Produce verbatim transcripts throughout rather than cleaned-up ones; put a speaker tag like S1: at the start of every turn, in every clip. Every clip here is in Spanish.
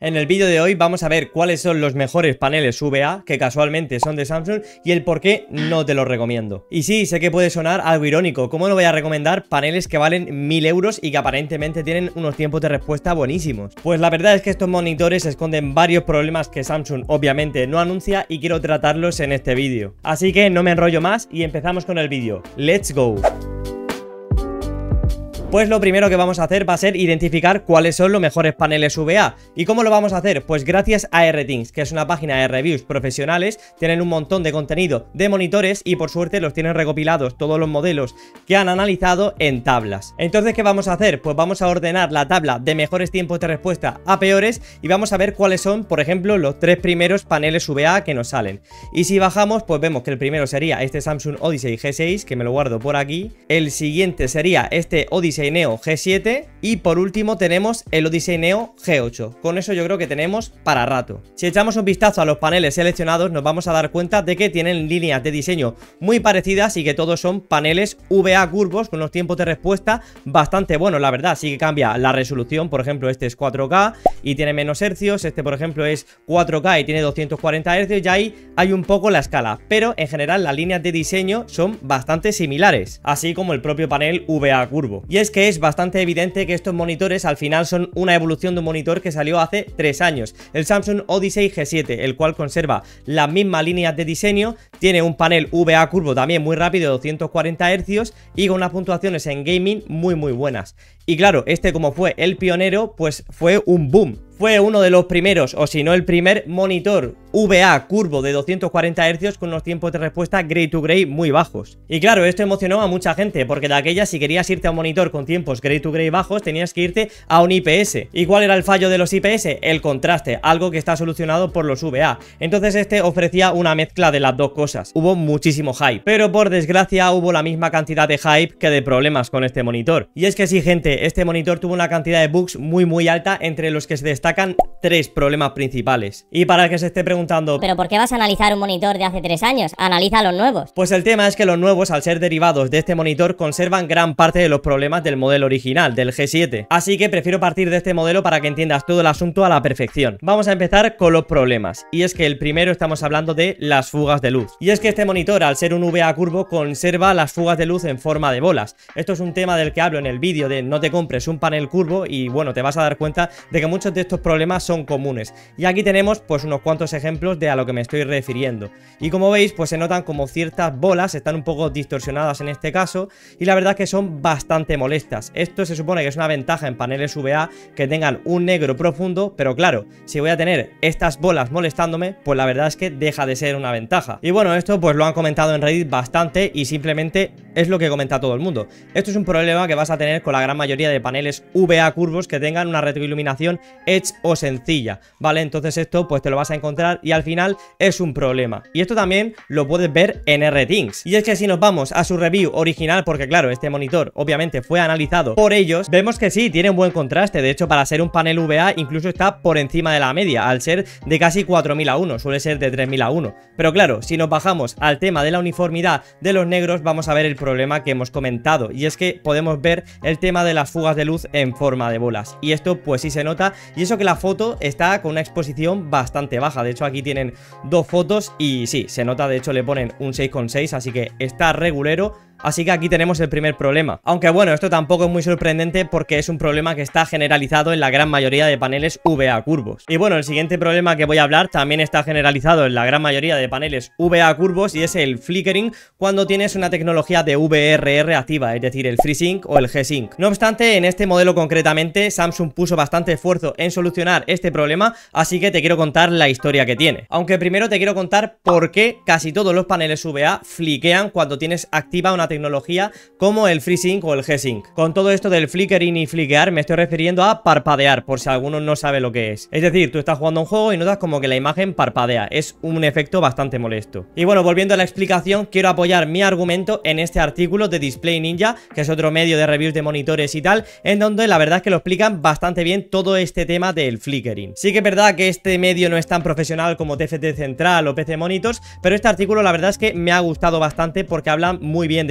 S1: En el vídeo de hoy vamos a ver cuáles son los mejores paneles V A, que casualmente son de Samsung, y el por qué no te los recomiendo. Y sí, sé que puede sonar algo irónico, ¿cómo no voy a recomendar paneles que valen mil euros y que aparentemente tienen unos tiempos de respuesta buenísimos? Pues la verdad es que estos monitores esconden varios problemas que Samsung obviamente no anuncia y quiero tratarlos en este vídeo. Así que no me enrollo más y empezamos con el vídeo. ¡Let's go! Pues lo primero que vamos a hacer va a ser identificar cuáles son los mejores paneles V A. ¿Y cómo lo vamos a hacer? Pues gracias a RThings, que es una página de reviews profesionales. Tienen un montón de contenido de monitores y por suerte los tienen recopilados todos los modelos que han analizado en tablas. Entonces, ¿qué vamos a hacer? Pues vamos a ordenar la tabla de mejores tiempos de respuesta a peores y vamos a ver cuáles son, por ejemplo, los tres primeros paneles V A que nos salen. Y si bajamos, pues vemos que el primero sería este Samsung Odyssey G seis, que me lo guardo por aquí. El siguiente sería este Odyssey Neo G siete y por último tenemos el Odyssey Neo G ocho. Con eso yo creo que tenemos para rato. Si echamos un vistazo a los paneles seleccionados nos vamos a dar cuenta de que tienen líneas de diseño muy parecidas y que todos son paneles V A curvos con unos tiempos de respuesta bastante buenos, la verdad. Sí que cambia la resolución, por ejemplo este es cuatro K y tiene menos hercios, este por ejemplo es cuatro K y tiene doscientos cuarenta hercios y ahí hay un poco la escala, pero en general las líneas de diseño son bastante similares, así como el propio panel V A curvo. Y es que es bastante evidente que estos monitores al final son una evolución de un monitor que salió hace tres años, el Samsung Odyssey G siete, el cual conserva las mismas líneas de diseño, tiene un panel V A curvo también muy rápido de doscientos cuarenta hercios y con unas puntuaciones en gaming muy muy buenas. Y claro, este como fue el pionero, pues fue un boom. Fue uno de los primeros, o si no el primer, monitor V A curvo de doscientos cuarenta hercios con unos tiempos de respuesta gray to gray muy bajos. Y claro, esto emocionó a mucha gente, porque de aquella, si querías irte a un monitor con tiempos gray to gray bajos, tenías que irte a un I P S. ¿Y cuál era el fallo de los I P S? El contraste, algo que está solucionado por los V A. Entonces este ofrecía una mezcla de las dos cosas. Hubo muchísimo hype, pero por desgracia hubo la misma cantidad de hype que de problemas con este monitor. Y es que sí, gente, este monitor tuvo una cantidad de bugs muy muy alta, entre los que se destacan Destacan tres problemas principales. Y para el que se esté preguntando,
S2: ¿pero por qué vas a analizar un monitor de hace tres años? Analiza los nuevos.
S1: Pues el tema es que los nuevos, al ser derivados de este monitor, conservan gran parte de los problemas del modelo original, del G siete. Así que prefiero partir de este modelo para que entiendas todo el asunto a la perfección. Vamos a empezar con los problemas. Y es que el primero estamos hablando de las fugas de luz. Y es que este monitor, al ser un V A curvo, conserva las fugas de luz en forma de bolas. Esto es un tema del que hablo en el vídeo de no te compres un panel curvo y bueno, te vas a dar cuenta de que muchos de estos problemas son comunes. Y aquí tenemos pues unos cuantos ejemplos de a lo que me estoy refiriendo. Y como veis, pues se notan como ciertas bolas están un poco distorsionadas en este caso y la verdad que son bastante molestas. Esto se supone que es una ventaja en paneles V A que tengan un negro profundo, pero claro, si voy a tener estas bolas molestándome, pues la verdad es que deja de ser una ventaja. Y bueno, esto pues lo han comentado en Reddit bastante y simplemente es lo que comenta todo el mundo. Esto es un problema que vas a tener con la gran mayoría de paneles V A curvos que tengan una retroiluminación Edge o sencilla, ¿vale? Entonces esto pues te lo vas a encontrar y al final es un problema. Y esto también lo puedes ver en RThings. Y es que si nos vamos a su review original, porque claro, este monitor obviamente fue analizado por ellos, vemos que sí, tiene un buen contraste. De hecho, para ser un panel V A incluso está por encima de la media, al ser de casi cuatro mil a uno, suele ser de tres mil a uno. Pero claro, si nos bajamos al tema de la uniformidad de los negros, vamos a ver el problema que hemos comentado. Y es que podemos ver el tema de las fugas de luz en forma de bolas. Y esto pues sí se nota, y eso que la foto está con una exposición bastante baja. De hecho aquí tienen dos fotos y sí, se nota, de hecho le ponen un seis coma seis, así que está regulero. Así que aquí tenemos el primer problema. Aunque bueno, esto tampoco es muy sorprendente porque es un problema que está generalizado en la gran mayoría de paneles V A curvos. Y bueno, el siguiente problema que voy a hablar también está generalizado en la gran mayoría de paneles V A curvos y es el flickering cuando tienes una tecnología de V R R activa, es decir, el FreeSync o el G-Sync. No obstante, en este modelo concretamente, Samsung puso bastante esfuerzo en solucionar este problema, así que te quiero contar la historia que tiene. Aunque primero te quiero contar por qué casi todos los paneles V A fliquean cuando tienes activa una tecnología como el FreeSync o el G-Sync. Con todo esto del flickering y fliquear me estoy refiriendo a parpadear, por si alguno no sabe lo que es. Es decir, tú estás jugando un juego y notas como que la imagen parpadea. Es un efecto bastante molesto. Y bueno, volviendo a la explicación, quiero apoyar mi argumento en este artículo de Display Ninja, que es otro medio de reviews de monitores y tal, en donde la verdad es que lo explican bastante bien todo este tema del flickering. Sí que es verdad que este medio no es tan profesional como T F T Central o P C Monitors, pero este artículo la verdad es que me ha gustado bastante porque hablan muy bien de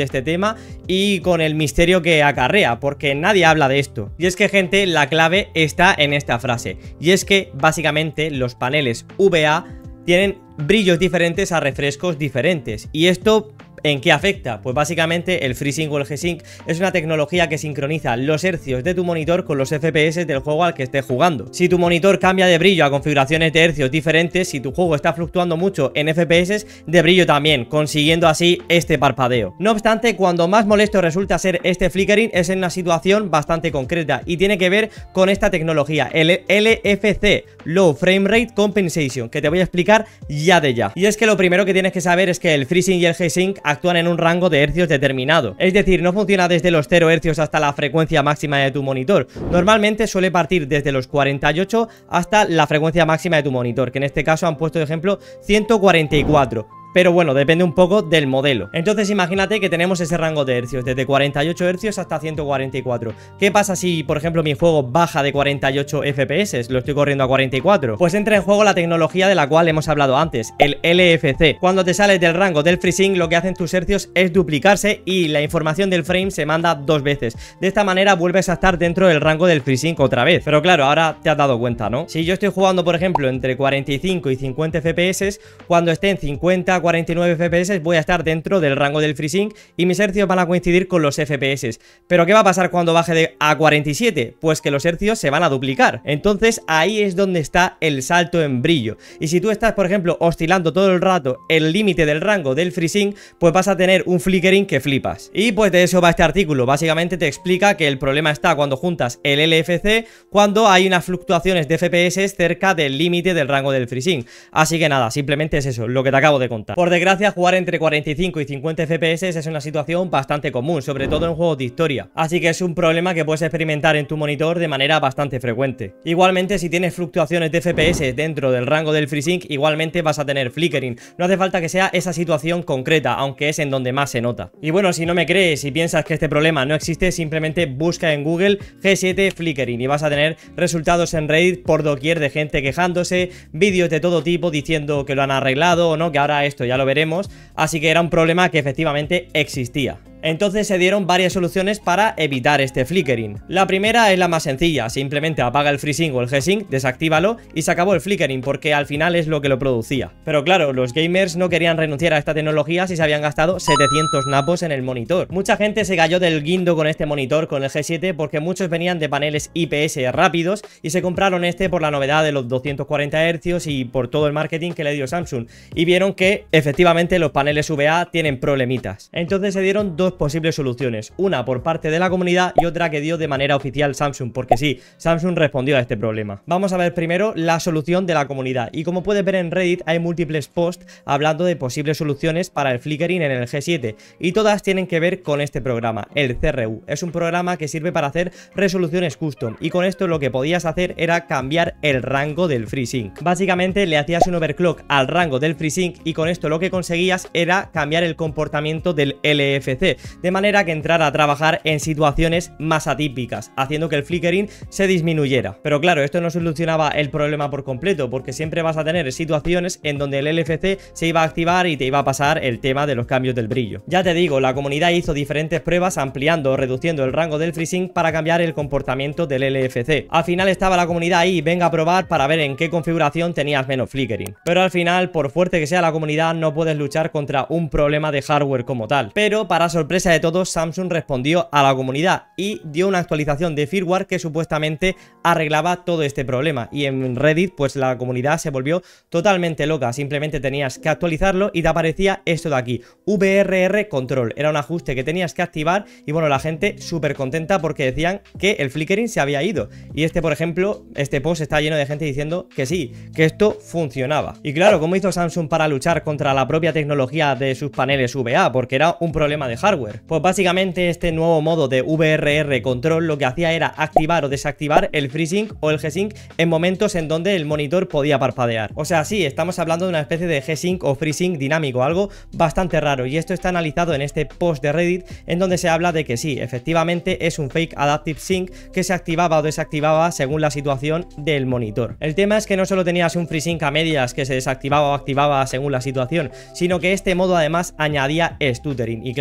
S1: este tema y con el misterio que acarrea, porque nadie habla de esto. Y es que, gente, la clave está en esta frase, y es que básicamente los paneles V A tienen brillos diferentes a refrescos diferentes, y esto ¿en qué afecta? Pues básicamente el FreeSync o el G-Sync es una tecnología que sincroniza los hercios de tu monitor con los F P S del juego al que estés jugando. Si tu monitor cambia de brillo a configuraciones de hercios diferentes, si tu juego está fluctuando mucho en F P S, de brillo también, consiguiendo así este parpadeo. No obstante, cuando más molesto resulta ser este flickering es en una situación bastante concreta y tiene que ver con esta tecnología, el L F C, Low Frame Rate Compensation, que te voy a explicar ya de ya. Y es que lo primero que tienes que saber es que el FreeSync y el G-Sync actúan en un rango de hercios determinado, es decir, no funciona desde los cero hercios hasta la frecuencia máxima de tu monitor. Normalmente suele partir desde los cuarenta y ocho hasta la frecuencia máxima de tu monitor, que en este caso han puesto de ejemplo ciento cuarenta y cuatro. Pero bueno, depende un poco del modelo. Entonces imagínate que tenemos ese rango de hercios, desde cuarenta y ocho hercios hasta ciento cuarenta y cuatro. ¿Qué pasa si, por ejemplo, mi juego baja de cuarenta y ocho F P S? Lo estoy corriendo a cuarenta y cuatro. Pues entra en juego la tecnología de la cual hemos hablado antes, el L F C. Cuando te sales del rango del FreeSync, lo que hacen tus hercios es duplicarse y la información del frame se manda dos veces. De esta manera vuelves a estar dentro del rango del FreeSync otra vez. Pero claro, ahora te has dado cuenta, ¿no? Si yo estoy jugando, por ejemplo, entre cuarenta y cinco y cincuenta F P S, cuando esté en cincuenta, cuarenta y nueve F P S voy a estar dentro del rango del FreeSync y mis hercios van a coincidir con los F P S. Pero ¿qué va a pasar cuando baje de a cuarenta y siete? Pues que los hercios se van a duplicar. Entonces ahí es donde está el salto en brillo. Y si tú estás, por ejemplo, oscilando todo el rato el límite del rango del FreeSync, pues vas a tener un flickering que flipas. Y pues de eso va este artículo. Básicamente te explica que el problema está cuando juntas el L F C, cuando hay unas fluctuaciones de F P S cerca del límite del rango del FreeSync. Así que nada, simplemente es eso, lo que te acabo de contar. Por desgracia, jugar entre cuarenta y cinco y cincuenta F P S es una situación bastante común, sobre todo en juegos de historia, así que es un problema que puedes experimentar en tu monitor de manera bastante frecuente. Igualmente, si tienes fluctuaciones de F P S dentro del rango del FreeSync, igualmente vas a tener flickering. No hace falta que sea esa situación concreta, aunque es en donde más se nota. Y bueno, si no me crees y piensas que este problema no existe, simplemente busca en Google G siete flickering y vas a tener resultados en Reddit por doquier de gente quejándose, vídeos de todo tipo diciendo que lo han arreglado o no, que ahora esto ya lo veremos. Así que era un problema que efectivamente existía. Entonces se dieron varias soluciones para evitar este flickering. La primera es la más sencilla, simplemente apaga el FreeSync o el G-Sync, desactívalo y se acabó el flickering, porque al final es lo que lo producía. Pero claro, los gamers no querían renunciar a esta tecnología si se habían gastado setecientos napos en el monitor. Mucha gente se cayó del guindo con este monitor, con el G siete, porque muchos venían de paneles I P S rápidos y se compraron este por la novedad de los doscientos cuarenta hercios y por todo el marketing que le dio Samsung, y vieron que efectivamente los paneles V A tienen problemitas. Entonces se dieron dos posibles soluciones, una por parte de la comunidad y otra que dio de manera oficial Samsung, porque sí, Samsung respondió a este problema. Vamos a ver primero la solución de la comunidad, y como puedes ver en Reddit hay múltiples posts hablando de posibles soluciones para el flickering en el G siete, y todas tienen que ver con este programa, el C R U. Es un programa que sirve para hacer resoluciones custom, y con esto lo que podías hacer era cambiar el rango del FreeSync. Básicamente le hacías un overclock al rango del FreeSync y con esto lo que conseguías era cambiar el comportamiento del L F C, de manera que entrara a trabajar en situaciones más atípicas, haciendo que el flickering se disminuyera. Pero claro, esto no solucionaba el problema por completo, porque siempre vas a tener situaciones en donde el L F C se iba a activar y te iba a pasar el tema de los cambios del brillo. Ya te digo, la comunidad hizo diferentes pruebas ampliando o reduciendo el rango del FreeSync para cambiar el comportamiento del L F C. Al final estaba la comunidad ahí, venga a probar para ver en qué configuración tenías menos flickering. Pero al final, por fuerte que sea la comunidad, no puedes luchar contra un problema de hardware como tal. Pero para sorpresa de todos, Samsung respondió a la comunidad y dio una actualización de firmware que supuestamente arreglaba todo este problema, y en Reddit pues la comunidad se volvió totalmente loca. Simplemente tenías que actualizarlo y te aparecía esto de aquí, V R R Control. Era un ajuste que tenías que activar y bueno, la gente súper contenta porque decían que el flickering se había ido. Y este, por ejemplo, este post está lleno de gente diciendo que sí, que esto funcionaba. Y claro, ¿cómo hizo Samsung para luchar contra la propia tecnología de sus paneles V A? Porque era un problema de hardware. Pues básicamente este nuevo modo de V R R Control lo que hacía era activar o desactivar el FreeSync o el G-Sync en momentos en donde el monitor podía parpadear. O sea, sí, estamos hablando de una especie de G-Sync o FreeSync dinámico, algo bastante raro, y esto está analizado en este post de Reddit en donde se habla de que sí, efectivamente es un fake adaptive sync que se activaba o desactivaba según la situación del monitor. El tema es que no solo tenías un FreeSync a medias que se desactivaba o activaba según la situación, sino que este modo además añadía stuttering, y claro, esto ya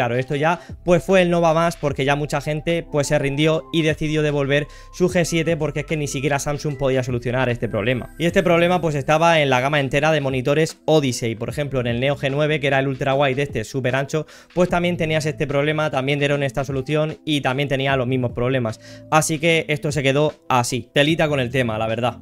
S1: ya, pues fue el no va más, porque ya mucha gente pues se rindió y decidió devolver su G siete, porque es que ni siquiera Samsung podía solucionar este problema. Y este problema pues estaba en la gama entera de monitores Odyssey. Por ejemplo, en el Neo G nueve, que era el ultra wide este súper ancho, pues también tenías este problema, también dieron esta solución y también tenía los mismos problemas. Así que esto se quedó así, telita con el tema, la verdad.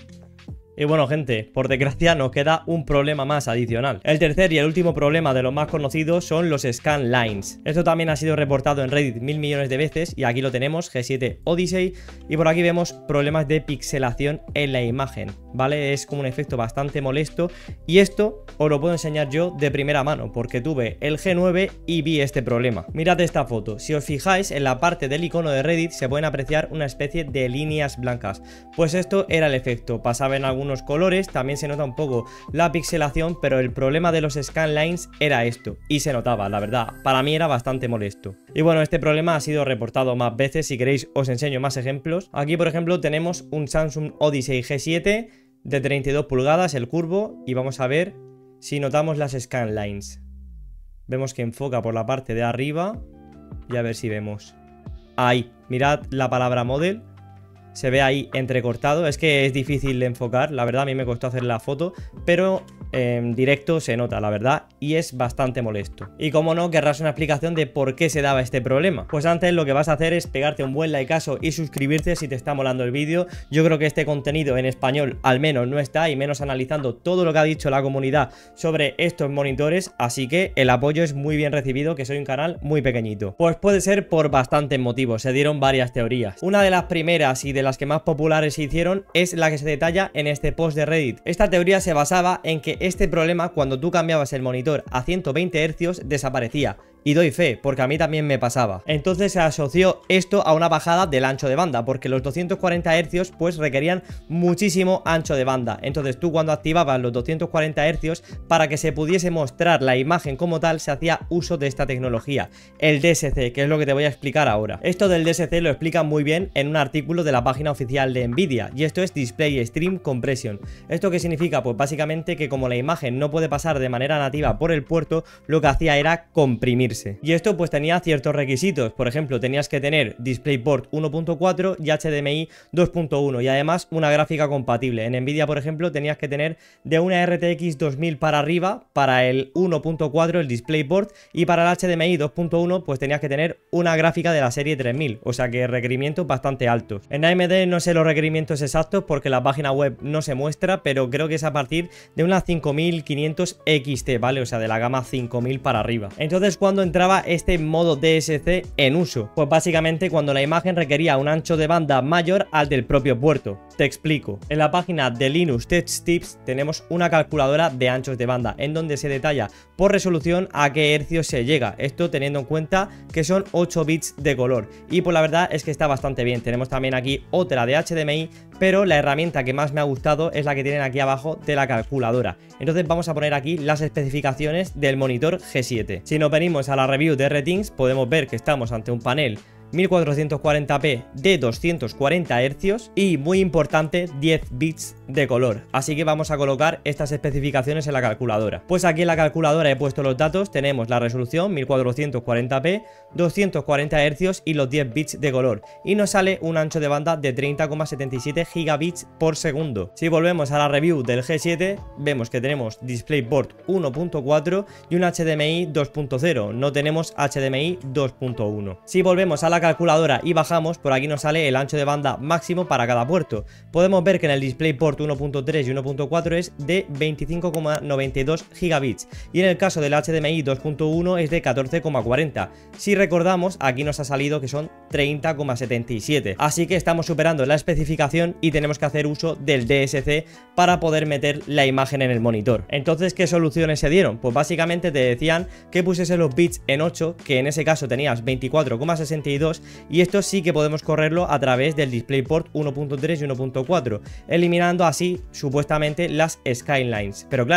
S1: Y bueno, gente, por desgracia nos queda un problema más adicional. El tercer y el último problema de los más conocidos son los scan lines. Esto también ha sido reportado en Reddit mil millones de veces y aquí lo tenemos, G siete Odyssey, y por aquí vemos problemas de pixelación en la imagen, ¿vale? Es como un efecto bastante molesto y esto os lo puedo enseñar yo de primera mano porque tuve el G nueve y vi este problema. Mirad esta foto, si os fijáis en la parte del icono de Reddit se pueden apreciar una especie de líneas blancas. Pues esto era el efecto, pasaba en algún unos colores, también se nota un poco la pixelación, pero el problema de los scanlines era esto, y se notaba, la verdad, para mí era bastante molesto. Y bueno, este problema ha sido reportado más veces, si queréis os enseño más ejemplos. Aquí por ejemplo tenemos un Samsung Odyssey G siete de treinta y dos pulgadas, el curvo, y vamos a ver si notamos las scanlines. Vemos que enfoca por la parte de arriba, y a ver si vemos. Ahí, mirad la palabra model. Se ve ahí entrecortado, es que es difícil de enfocar, la verdad a mí me costó hacer la foto, pero en directo se nota, la verdad, y es bastante molesto. Y como no, querrás una explicación de por qué se daba este problema. Pues antes lo que vas a hacer es pegarte un buen likeazo y suscribirte si te está molando el vídeo. Yo creo que este contenido en español al menos no está, y menos analizando todo lo que ha dicho la comunidad sobre estos monitores, así que el apoyo es muy bien recibido, que soy un canal muy pequeñito. Pues puede ser por bastantes motivos, se dieron varias teorías. Una de las primeras y de las que más populares se hicieron es la que se detalla en este post de Reddit. Esta teoría se basaba en que este problema, cuando tú cambiabas el monitor a ciento veinte hercios, desaparecía. Y doy fe, porque a mí también me pasaba. Entonces se asoció esto a una bajada del ancho de banda, porque los doscientos cuarenta hercios pues requerían muchísimo ancho de banda. Entonces tú cuando activabas los doscientos cuarenta hercios, para que se pudiese mostrar la imagen como tal, se hacía uso de esta tecnología, el D S C, que es lo que te voy a explicar ahora. Esto del D S C lo explica muy bien en un artículo de la página oficial de Nvidia, y esto es Display Stream Compression. ¿Esto qué significa? Pues básicamente que como la imagen no puede pasar de manera nativa por el puerto, lo que hacía era comprimir. Y esto pues tenía ciertos requisitos, por ejemplo tenías que tener DisplayPort uno punto cuatro y H D M I dos punto uno y además una gráfica compatible. En Nvidia por ejemplo tenías que tener de una R T X dos mil para arriba para el uno punto cuatro, el DisplayPort, y para el H D M I dos punto uno pues tenías que tener una gráfica de la serie tres mil, o sea que requerimientos bastante altos. En A M D no sé los requerimientos exactos porque la página web no se muestra, pero creo que es a partir de unas cinco mil quinientos X T, ¿vale? O sea de la gama cinco mil para arriba. Entonces cuando entraba este modo D S C en uso? Pues básicamente cuando la imagen requería un ancho de banda mayor al del propio puerto. Te explico. En la página de Linux Tech Tips tenemos una calculadora de anchos de banda en donde se detalla por resolución a qué hercios se llega, esto teniendo en cuenta que son ocho bits de color, y pues la verdad es que está bastante bien. Tenemos también aquí otra de H D M I, pero la herramienta que más me ha gustado es la que tienen aquí abajo de la calculadora. Entonces vamos a poner aquí las especificaciones del monitor G siete. Si nos venimos a la review de RTings podemos ver que estamos ante un panel mil cuatrocientos cuarenta p de doscientos cuarenta hercios y, muy importante, diez bits de color. Así que vamos a colocar estas especificaciones en la calculadora. Pues aquí en la calculadora he puesto los datos, tenemos la resolución mil cuatrocientos cuarenta p, doscientos cuarenta hercios y los diez bits de color, y nos sale un ancho de banda de treinta coma setenta y siete gigabits por segundo. Si volvemos a la review del G siete vemos que tenemos DisplayPort uno punto cuatro y un H D M I dos punto cero, no tenemos H D M I dos punto uno. Si volvemos a la calculadora y bajamos, por aquí nos sale el ancho de banda máximo para cada puerto. Podemos ver que en el DisplayPort uno punto tres y uno punto cuatro es de veinticinco coma noventa y dos gigabits y en el caso del H D M I dos punto uno es de catorce coma cuarenta. Si recordamos, aquí nos ha salido que son treinta coma setenta y siete, así que estamos superando la especificación y tenemos que hacer uso del D S C para poder meter la imagen en el monitor. Entonces, ¿qué soluciones se dieron? Pues básicamente te decían que pusiese los bits en ocho, que en ese caso tenías veinticuatro coma sesenta y dos, y esto sí que podemos correrlo a través del DisplayPort uno punto tres y uno punto cuatro, eliminando así supuestamente las skylines. Pero claro,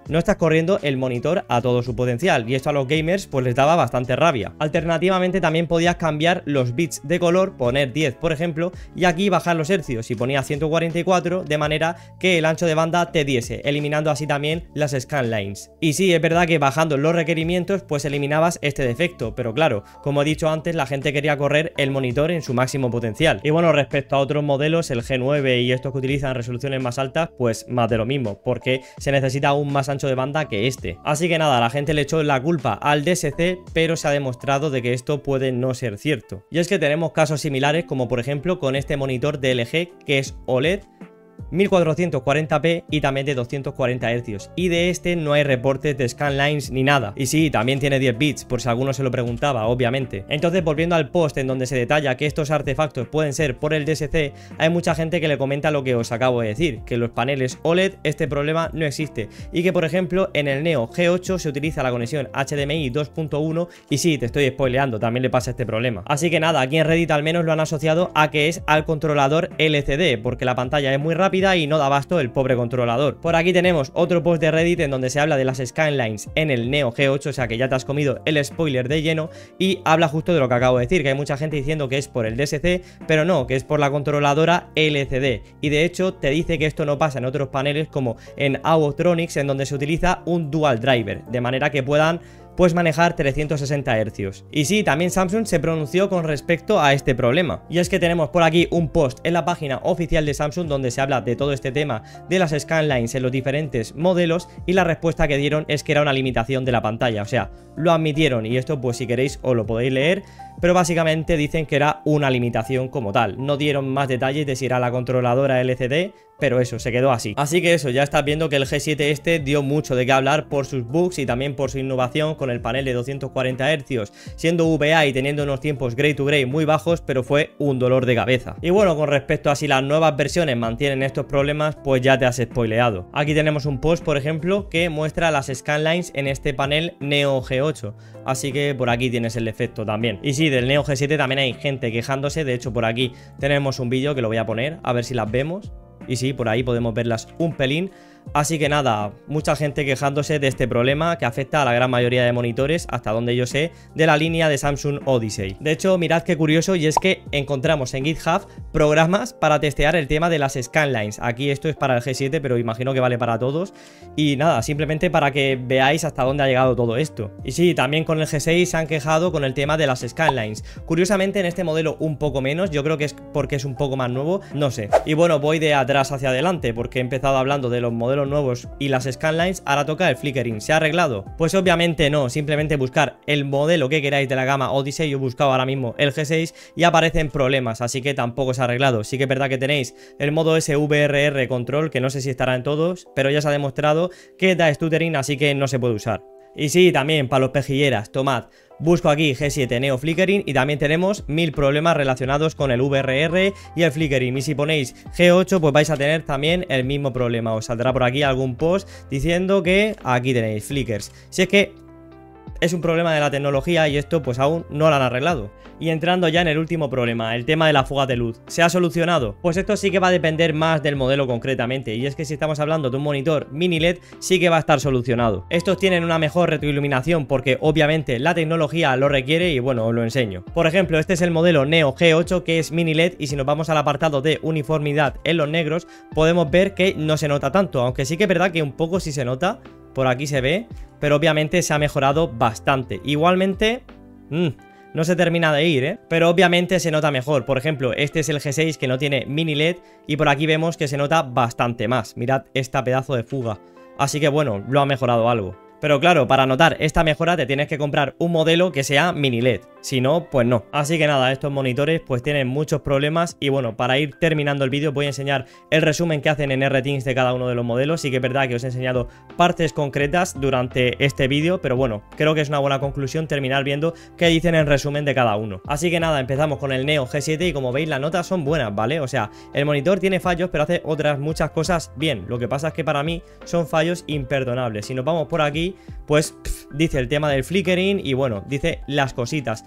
S1: no estás corriendo el monitor a todo su potencial, y esto a los gamers pues les daba bastante rabia. Alternativamente también podías cambiar los bits de color, poner diez por ejemplo, y aquí bajar los hercios y ponía ciento cuarenta y cuatro, de manera que el ancho de banda te diese, eliminando así también las scanlines. Y sí, es verdad que bajando los requerimientos pues eliminabas este defecto, pero claro, como he dicho antes, la gente quería correr el monitor en su máximo potencial. Y bueno, respecto a otros modelos, el G nueve y estos que utilizan resoluciones más altas, pues más de lo mismo, porque se necesita aún más ancho de banda que este. Así que nada, la gente le echó la culpa al D S C, pero se ha demostrado de que esto puede no ser cierto. Y es que tenemos casos similares, como por ejemplo con este monitor de L G que es O L E D, mil cuatrocientos cuarenta p y también de doscientos cuarenta hercios, y de este no hay reportes de scanlines ni nada. Y sí, también tiene diez bits, por si alguno se lo preguntaba, obviamente. Entonces, volviendo al post en donde se detalla que estos artefactos pueden ser por el D S C, hay mucha gente que le comenta lo que os acabo de decir, que en los paneles O L E D este problema no existe, y que por ejemplo en el Neo G ocho se utiliza la conexión H D M I dos punto uno, y sí, te estoy spoileando, también le pasa este problema. Así que nada, aquí en Reddit al menos lo han asociado a que es al controlador L C D, porque la pantalla es muy rápida y no da abasto el pobre controlador. Por aquí tenemos otro post de Reddit en donde se habla de las scanlines en el Neo G ocho, o sea que ya te has comido el spoiler de lleno, y habla justo de lo que acabo de decir, que hay mucha gente diciendo que es por el D S C, pero no, que es por la controladora L C D, y de hecho te dice que esto no pasa en otros paneles como en Auotronics, en donde se utiliza un dual driver, de manera que puedan pues manejar trescientos sesenta hercios. Y sí, también Samsung se pronunció con respecto a este problema, y es que tenemos por aquí un post en la página oficial de Samsung donde se habla de todo este tema de las scanlines en los diferentes modelos, y la respuesta que dieron es que era una limitación de la pantalla, o sea, lo admitieron, y esto pues si queréis os lo podéis leer, pero básicamente dicen que era una limitación como tal. No dieron más detalles de si era la controladora L C D, pero eso, se quedó así. Así que eso, ya estás viendo que el G siete este dio mucho de qué hablar por sus bugs y también por su innovación con el panel de doscientos cuarenta hercios, siendo V A y teniendo unos tiempos gray to gray muy bajos, pero fue un dolor de cabeza. Y bueno, con respecto a si las nuevas versiones mantienen estos problemas, pues ya te has spoileado. Aquí tenemos un post, por ejemplo, que muestra las scanlines en este panel Neo G ocho, así que por aquí tienes el efecto también. Y sí, del Neo G siete también hay gente quejándose, de hecho por aquí tenemos un vídeo que lo voy a poner, a ver si las vemos. Y sí, por ahí podemos verlas un pelín. Así que nada, mucha gente quejándose de este problema que afecta a la gran mayoría de monitores, hasta donde yo sé, de la línea de Samsung Odyssey. De hecho, mirad qué curioso, y es que encontramos en GitHub programas para testear el tema de las scanlines. Aquí esto es para el G siete, pero imagino que vale para todos. Y nada, simplemente para que veáis hasta dónde ha llegado todo esto. Y sí, también con el G seis se han quejado con el tema de las scanlines. Curiosamente en este modelo un poco menos, yo creo que es porque es un poco más nuevo, no sé. Y bueno, voy de atrás hacia adelante, porque he empezado hablando de los modelos nuevos y las scanlines, ahora toca el flickering. ¿Se ha arreglado? Pues obviamente no, simplemente buscar el modelo que queráis de la gama Odyssey. Yo he buscado ahora mismo el G seis y aparecen problemas, así que tampoco se ha arreglado. Sí que es verdad que tenéis el modo S V R R control, que no sé si estará en todos, pero ya se ha demostrado que da stuttering, así que no se puede usar. Y sí, también para los pejilleras, tomad, busco aquí G siete Neo Flickering y también tenemos mil problemas relacionados con el V R R y el flickering. Y si ponéis G ocho, pues vais a tener también el mismo problema. Os saldrá por aquí algún post diciendo que aquí tenéis flickers. Si es que es un problema de la tecnología y esto pues aún no lo han arreglado. Y entrando ya en el último problema, el tema de la fuga de luz, ¿se ha solucionado? Pues esto sí que va a depender más del modelo concretamente, y es que si estamos hablando de un monitor mini L E D, sí que va a estar solucionado. Estos tienen una mejor retroiluminación porque obviamente la tecnología lo requiere, y bueno, os lo enseño. Por ejemplo, este es el modelo Neo G ocho, que es mini L E D, y si nos vamos al apartado de uniformidad en los negros, podemos ver que no se nota tanto, aunque sí que es verdad que un poco sí se nota. Por aquí se ve, pero obviamente se ha mejorado bastante. Igualmente, mmm, no se termina de ir, ¿eh? Pero obviamente se nota mejor. Por ejemplo, este es el G seis, que no tiene mini L E D, y por aquí vemos que se nota bastante más. Mirad esta pedazo de fuga. Así que bueno, lo ha mejorado algo. Pero claro, para notar esta mejora te tienes que comprar un modelo que sea mini L E D, si no, pues no. Así que nada, estos monitores pues tienen muchos problemas. Y bueno, para ir terminando el vídeo voy a enseñar el resumen que hacen en RTings de cada uno de los modelos. Sí que es verdad que os he enseñado partes concretas durante este vídeo, pero bueno, creo que es una buena conclusión terminar viendo qué dicen en resumen de cada uno. Así que nada, empezamos con el Neo G siete y como veis las notas son buenas, ¿vale? O sea, el monitor tiene fallos, pero hace otras muchas cosas bien. Lo que pasa es que para mí son fallos imperdonables. Si nos vamos por aquí, pues pff, dice el tema del flickering y bueno, dice las cositas.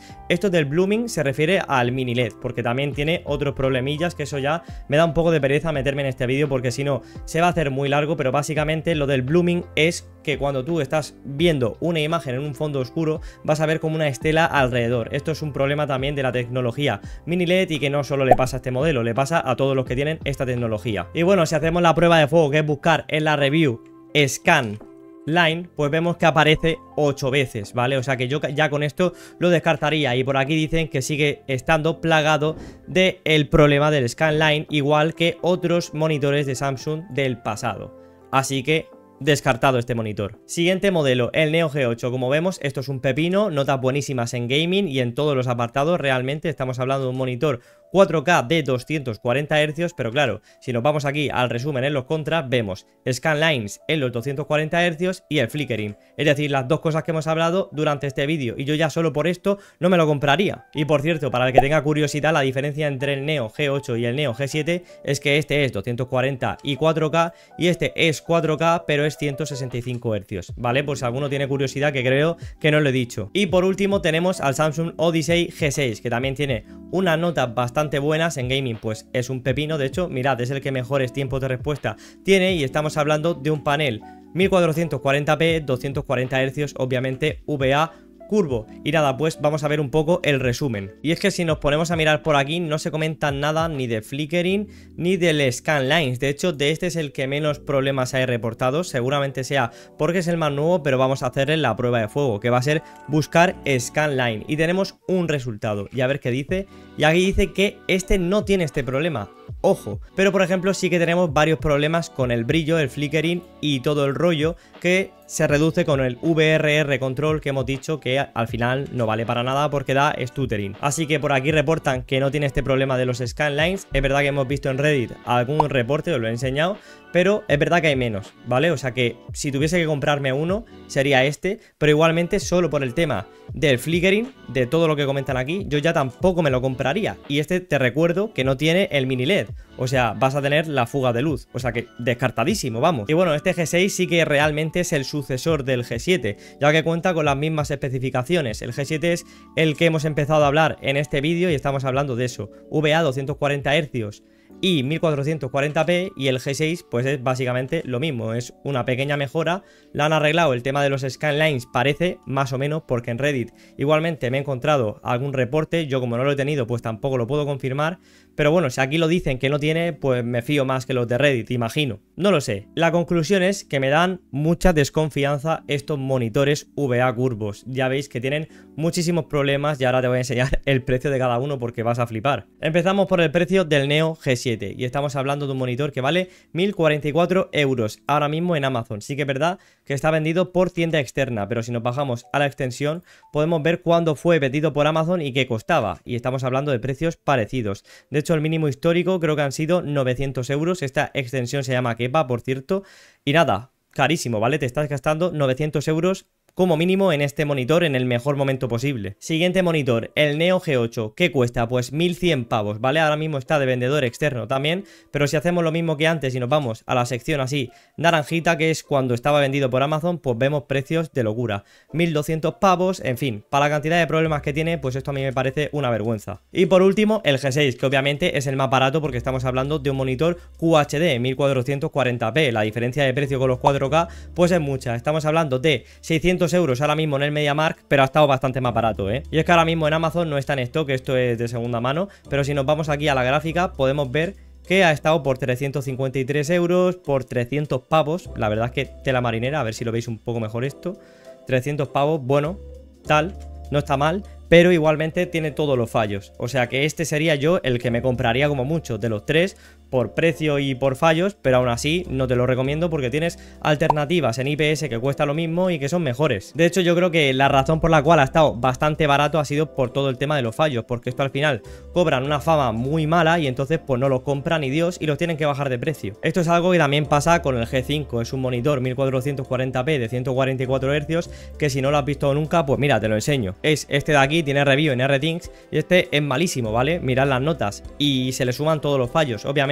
S1: Esto del blooming se refiere al mini L E D, porque también tiene otros problemillas, que eso ya me da un poco de pereza meterme en este vídeo, porque si no se va a hacer muy largo. Pero básicamente lo del blooming es que cuando tú estás viendo una imagen en un fondo oscuro vas a ver como una estela alrededor. Esto es un problema también de la tecnología mini L E D y que no solo le pasa a este modelo, le pasa a todos los que tienen esta tecnología. Y bueno, si hacemos la prueba de fuego, que es buscar en la review Scan Line, pues vemos que aparece ocho veces, ¿vale? O sea que yo ya con esto lo descartaría. Y por aquí dicen que sigue estando plagado del problema del Scanline, igual que otros monitores de Samsung del pasado. Así que descartado este monitor. Siguiente modelo, el Neo G ocho. Como vemos, esto es un pepino, notas buenísimas en gaming y en todos los apartados. Realmente estamos hablando de un monitor cuatro K de doscientos cuarenta hercios, pero claro, si nos vamos aquí al resumen en los contras, vemos Scanlines en los doscientos cuarenta hercios y el flickering, es decir, las dos cosas que hemos hablado durante este vídeo, y yo ya solo por esto no me lo compraría. Y por cierto, para el que tenga curiosidad, la diferencia entre el Neo G ocho y el Neo G siete es que este es doscientos cuarenta y cuatro K y este es cuatro K pero es ciento sesenta y cinco hercios, ¿vale? Por si alguno tiene curiosidad, que creo que no lo he dicho. Y por último tenemos al Samsung Odyssey G seis, que también tiene una nota bastante buenas en gaming, pues es un pepino. De hecho, mirad, es el que mejores tiempos de respuesta tiene y estamos hablando de un panel mil cuatrocientos cuarenta p, doscientos cuarenta hercios, obviamente V A curvo. Y nada, pues vamos a ver un poco el resumen. Y es que si nos ponemos a mirar por aquí, no se comenta nada ni de flickering ni del Scanlines. De hecho, de este es el que menos problemas hay reportados. Seguramente sea porque es el más nuevo, pero vamos a hacerle la prueba de fuego, que va a ser buscar Scanline. Y tenemos un resultado. Y a ver qué dice. Y aquí dice que este no tiene este problema. Ojo. Pero por ejemplo, sí que tenemos varios problemas con el brillo, el flickering y todo el rollo, que se reduce con el V R R control, que hemos dicho que al final no vale para nada porque da stuttering. Así que por aquí reportan que no tiene este problema de los Scanlines. Es verdad que hemos visto en Reddit algún reporte, os lo he enseñado, pero es verdad que hay menos, ¿vale? O sea que si tuviese que comprarme uno sería este, pero igualmente solo por el tema del flickering, de todo lo que comentan aquí, yo ya tampoco me lo compraría. Y este te recuerdo que no tiene el mini L E D, o sea, vas a tener la fuga de luz, o sea que descartadísimo, vamos. Y bueno, este G seis sí que realmente es el sucesor del G siete, ya que cuenta con las mismas especificaciones. El G siete es el que hemos empezado a hablar en este vídeo y estamos hablando de eso, V A doscientos cuarenta hercios y mil cuatrocientos cuarenta p, y el G seis pues es básicamente lo mismo, es una pequeña mejora. La han arreglado el tema de los Scanlines, parece, más o menos, porque en Reddit igualmente me he encontrado algún reporte. Yo como no lo he tenido pues tampoco lo puedo confirmar, pero bueno, si aquí lo dicen que no tiene, pues me fío más que los de Reddit, imagino. No lo sé. La conclusión es que me dan mucha desconfianza estos monitores V A curvos. Ya veis que tienen muchísimos problemas y ahora te voy a enseñar el precio de cada uno porque vas a flipar. Empezamos por el precio del Neo G siete y estamos hablando de un monitor que vale mil cuarenta y cuatro euros ahora mismo en Amazon. Sí que es verdad que está vendido por tienda externa, pero si nos bajamos a la extensión podemos ver cuándo fue vendido por Amazon y qué costaba, y estamos hablando de precios parecidos. De hecho, el mínimo histórico creo que han sido novecientos euros. Esta extensión se llama Kepa, por cierto, y nada, carísimo, ¿vale? Te estás gastando novecientos euros como mínimo en este monitor en el mejor momento posible. Siguiente monitor, el Neo G ocho. ¿Qué cuesta? Pues mil cien pavos, ¿vale? Ahora mismo está de vendedor externo también, pero si hacemos lo mismo que antes y nos vamos a la sección así naranjita, que es cuando estaba vendido por Amazon, pues vemos precios de locura. mil doscientos pavos, en fin, para la cantidad de problemas que tiene, pues esto a mí me parece una vergüenza. Y por último, el G seis, que obviamente es el más barato porque estamos hablando de un monitor Q H D mil cuatrocientos cuarenta p. La diferencia de precio con los cuatro K pues es mucha. Estamos hablando de seiscientos euros ahora mismo en el MediaMarkt, pero ha estado bastante más barato, ¿eh? Y es que ahora mismo en Amazon no está en stock, esto es de segunda mano, pero si nos vamos aquí a la gráfica podemos ver que ha estado por trescientos cincuenta y tres euros, por trescientos pavos. La verdad es que tela marinera, a ver si lo veis un poco mejor esto. trescientos pavos, bueno, tal, no está mal, pero igualmente tiene todos los fallos. O sea que este sería yo el que me compraría como mucho de los tres, por precio y por fallos, pero aún así no te lo recomiendo porque tienes alternativas en I P S que cuesta lo mismo y que son mejores. De hecho, yo creo que la razón por la cual ha estado bastante barato ha sido por todo el tema de los fallos, porque esto al final cobran una fama muy mala y entonces pues no los compra ni Dios y los tienen que bajar de precio. Esto es algo que también pasa con el G cinco, es un monitor mil cuatrocientos cuarenta p de ciento cuarenta y cuatro hercios que si no lo has visto nunca, pues mira, te lo enseño. Es este de aquí, tiene review en R T X y este es malísimo, ¿vale? Mirad las notas y se le suman todos los fallos. Obviamente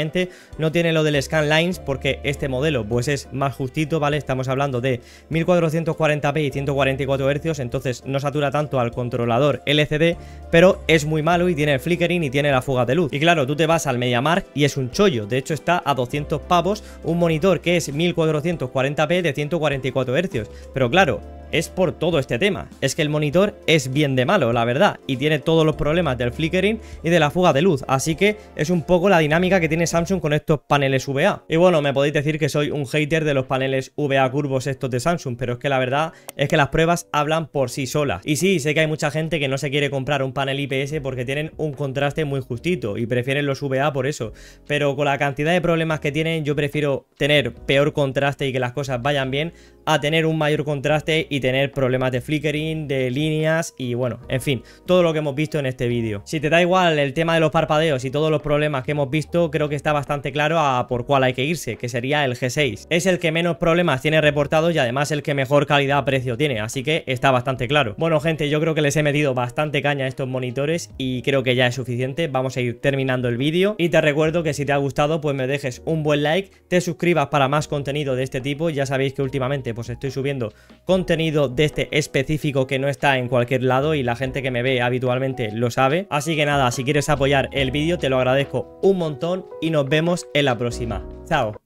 S1: obviamente no tiene lo del scanlines porque este modelo pues es más justito, ¿vale? Estamos hablando de mil cuatrocientos cuarenta p y ciento cuarenta y cuatro hercios, entonces no satura tanto al controlador L C D, pero es muy malo y tiene el flickering y tiene la fuga de luz. Y claro, tú te vas al MediaMarkt y es un chollo, de hecho está a doscientos pavos un monitor que es mil cuatrocientos cuarenta p de ciento cuarenta y cuatro hercios, pero claro, es por todo este tema, es que el monitor es bien de malo, la verdad, y tiene todos los problemas del flickering y de la fuga de luz, así que es un poco la dinámica que tiene Samsung con estos paneles V A. Y bueno, me podéis decir que soy un hater de los paneles V A curvos estos de Samsung, pero es que la verdad es que las pruebas hablan por sí solas. Y sí, sé que hay mucha gente que no se quiere comprar un panel I P S porque tienen un contraste muy justito y prefieren los V A por eso, pero con la cantidad de problemas que tienen, yo prefiero tener peor contraste y que las cosas vayan bien a tener un mayor contraste y tener problemas de flickering, de líneas y bueno, en fin, todo lo que hemos visto en este vídeo. Si te da igual el tema de los parpadeos y todos los problemas que hemos visto, creo que está bastante claro a por cuál hay que irse, que sería el G seis. Es el que menos problemas tiene reportados y además el que mejor calidad-precio tiene, así que está bastante claro. Bueno, gente, yo creo que les he metido bastante caña a estos monitores y creo que ya es suficiente. Vamos a ir terminando el vídeo y te recuerdo que si te ha gustado, pues me dejes un buen like, te suscribas para más contenido de este tipo. Ya sabéis que últimamente pues estoy subiendo contenido de este específico que no está en cualquier lado y la gente que me ve habitualmente lo sabe. Así que nada, si quieres apoyar el vídeo te lo agradezco un montón y nos vemos en la próxima. Chao.